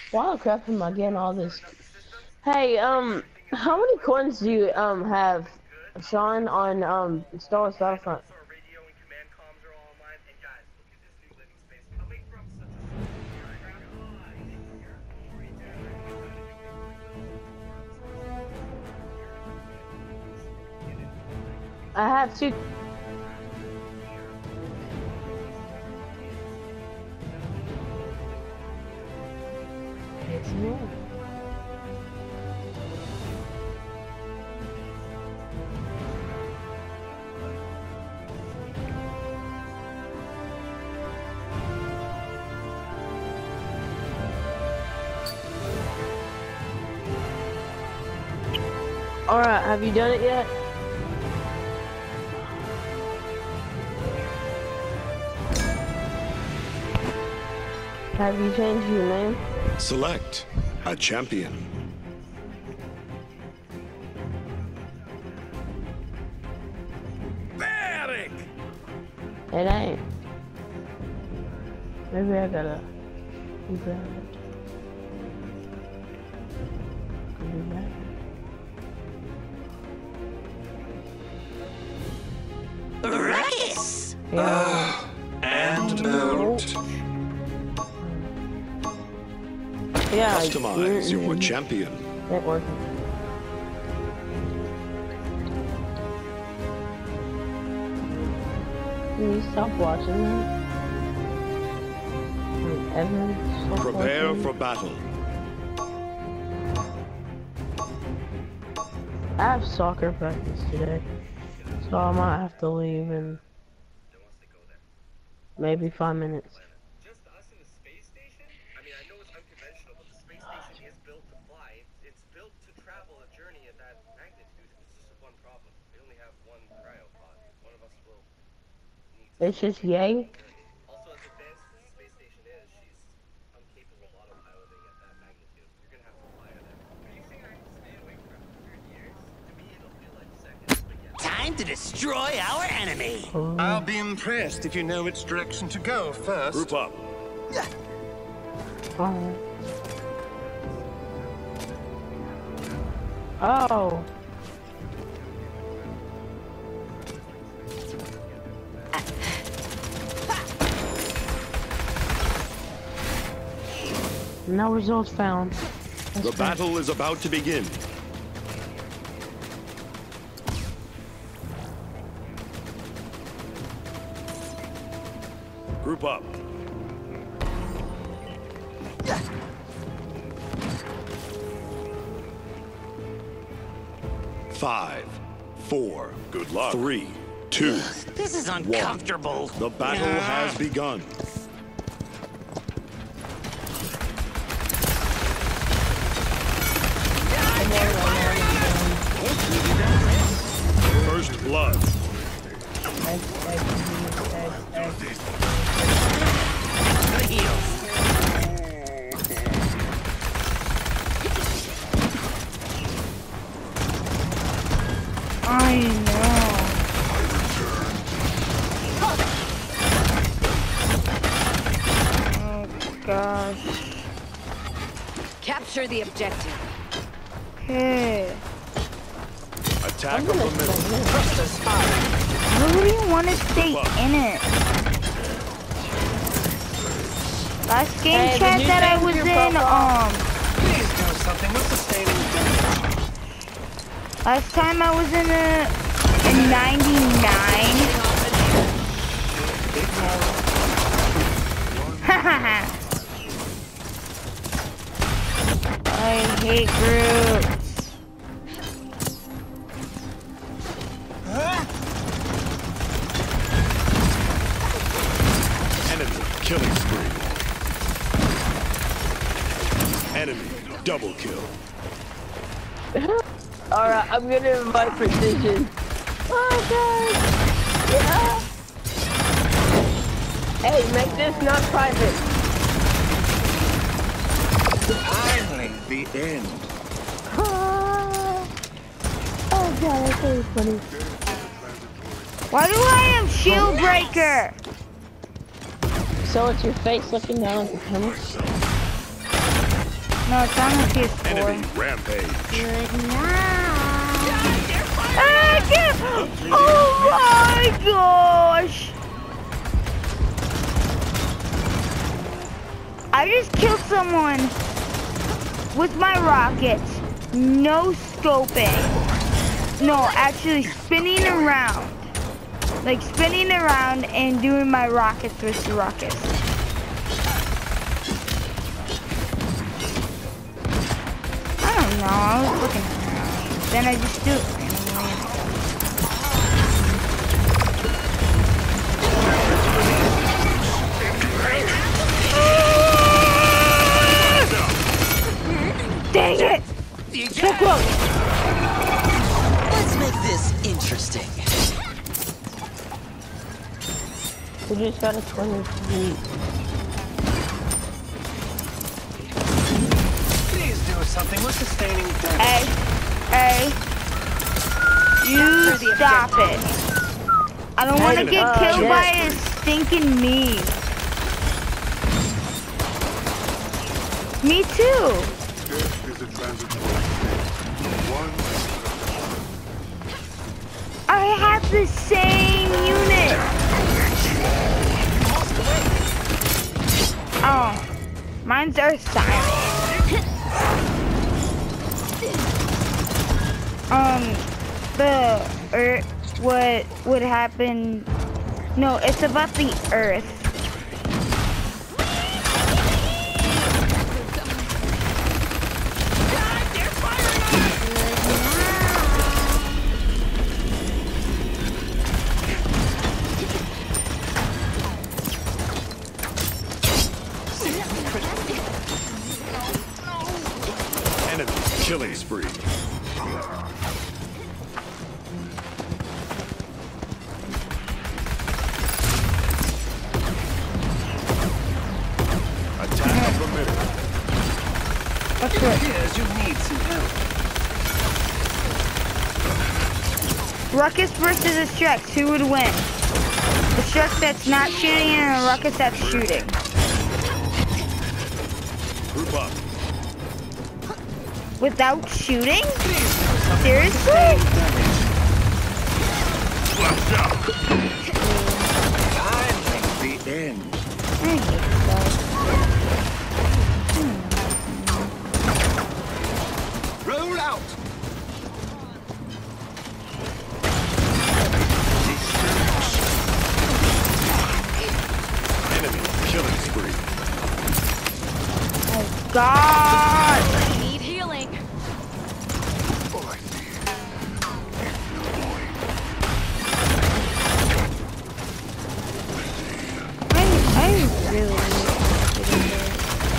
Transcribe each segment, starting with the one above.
Why the crap am I getting all this? Hey, how many coins do you have, Sean, on Star Wars Battlefront? I have 2. It's more. Alright, have you done it yet? Have you changed your name? Select a champion. Barrick! It ain't. Maybe I gotta grab it. Do that. Ruckus! Yeah. And note. Yeah. Customize your champion. Ain't working. Can you stop watching that? Like, Evan, stop Prepare watching? for battle. I have soccer practice today, so I might have to leave in maybe 5 minutes. Just us in the space station? I mean, I know it's unconventional, but the space station is built to fly. It's built to travel a journey at that magnitude. It's just one problem. We only have one cryopod. One of us will need to... It's just yay. Also, as advanced as the space station is, she's incapable of autopiloting at that magnitude. You're gonna have to fly her there. Are you saying I have to stay awake for 100 years? To me, it'll feel like seconds, but yeah. Time to destroy our enemy! I'll be impressed if you know which direction to go first. Group up. Oh. Oh. No results found. The battle is about to begin. Group up. Five, four, good luck. 3, 2, This is uncomfortable. the battle has begun. First blood. The heels. I know. Oh gosh. Capture the objective. Okay. Attack of the middle. I really want to stay in it. Last game Hey, chat did you that I change was your in, profile? Please do something with sustaining damage. last time I was in a 99. I hate Groot. Enemy killing spree. Enemy double kill. Alright, I'm gonna invite Precision. Oh god! Yeah! Hey, make this not private. Finally, the end. Oh god, that's so funny. Why do I have shield breaker? So it's your face looking down at the camera? No, it's on the PS4. Enemy rampage. Good night. Oh my gosh! I just killed someone with my rockets. No scoping. No, actually spinning around. Like spinning around and doing my rockets with the rockets. I don't know, I was looking around. Then I just do it randomly. Dang it! So close! Let's make this interesting. We just got a 20 feet. Please do something. We're sustaining damage. Hey, you stop it. I don't want to get killed by a stinking me. Me too. I have the same unit. Oh, mine's Earth Siren. The Earth, what would happen? No, it's about the Earth. Enemy killing spree. Attack of the middle. What's it? Appears you need some help. Ruckus versus a Strex, who would win? The Strex that's not shooting and a Ruckus that's shooting. Group up. Without shooting? Seriously? Flash out. Finally, the end. I hate that. Roll out. Enemy killing spree. Oh God! Need healing. I really need to get in there.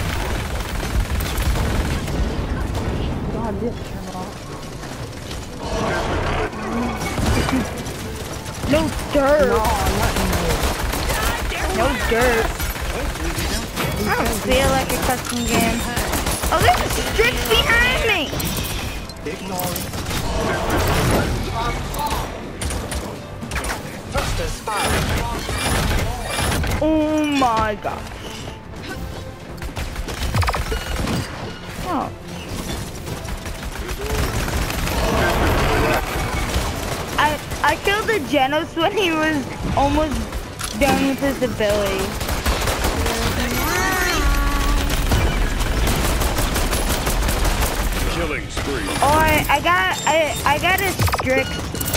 God, this turned off. No dirt. No dirt. I don't feel like a custom game. Oh, there's a Strix behind me. Ignore it. Thrusters firing. Oh my gosh. Oh. I killed the Genos when he was almost done with his ability. Killing spree. Oh, I got a Strix.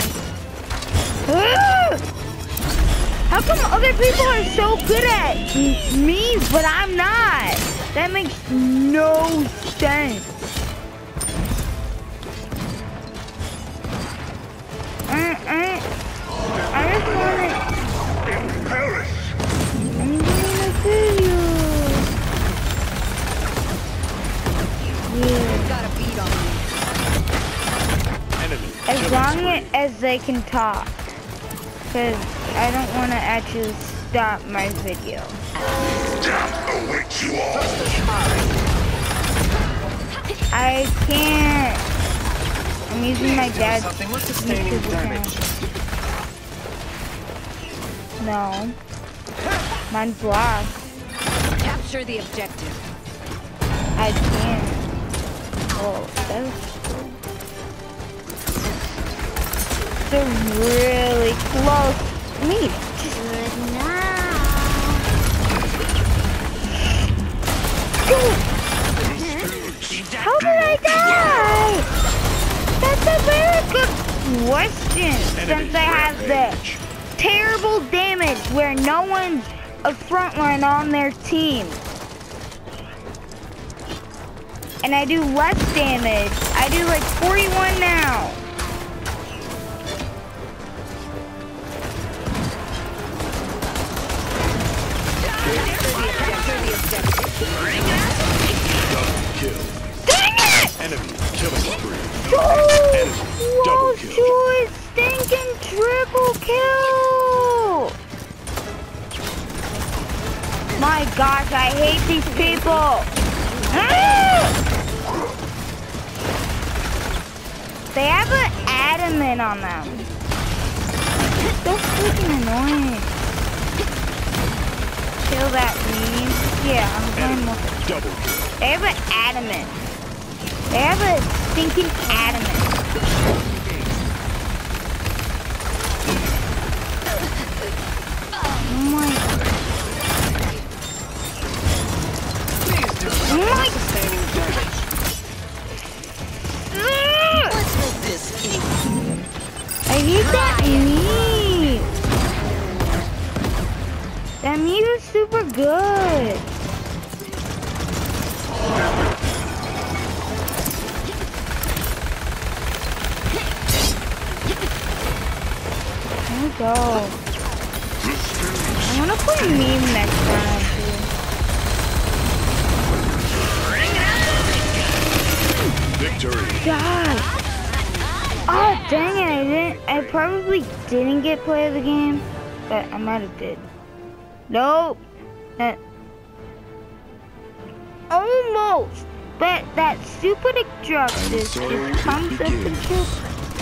How come other people are so good at me, but I'm not? That makes no sense. I just want to... Perish. I'm gonna kill you. Yeah. Got a beat on me. Enemy As killing long spree. as they can talk. Because I don't want to actually stop my video. Death awaits you all. I can't. I'm using my dad's Something. We're sustaining YouTube damage. account. No. Mine's blocked. Capture the objective. I can't. Oh, that's cool. They're really close to me. Good night. How did I die? That's a very good question. Since I have the terrible damage where no one's a frontline on their team. And I do less damage. I do like 41 now. Dang it! Enemy killing spree. Enemy double kill. Joy, stinking triple kill! My gosh, I hate these people. They have an adamant on them. It's so freaking annoying. Kill that meme. Yeah, I'm going with it. Double kill. They have an adamant. They have a stinking adamant. Oh my. Oh my. Let's make this easy. I hate that meme. That meme is super good. There we go. I wanna play meme next time too. Victory. God. Oh dang it! I probably didn't get play of the game, but I might have did. Nope. Almost. But that stupid Extructus just comes up and kills.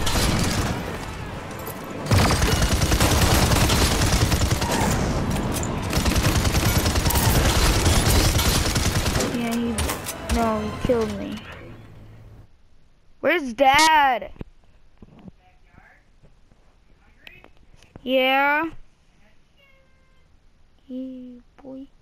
Yeah, no, he killed me. Where's Dad? Yeah. Yeah, boy.